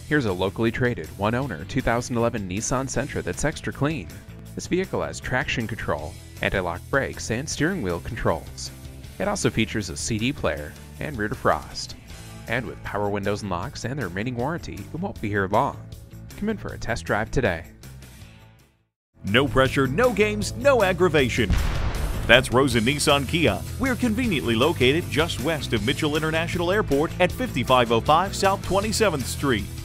Here's a locally traded, one-owner 2011 Nissan Sentra that's extra clean. This vehicle has traction control, anti-lock brakes, and steering wheel controls. It also features a CD player and rear defrost. And with power windows and locks and the remaining warranty, it won't be here long. Come in for a test drive today. No pressure, no games, no aggravation. That's Rosen Nissan Kia. We're conveniently located just west of Mitchell International Airport at 5505 South 27th Street.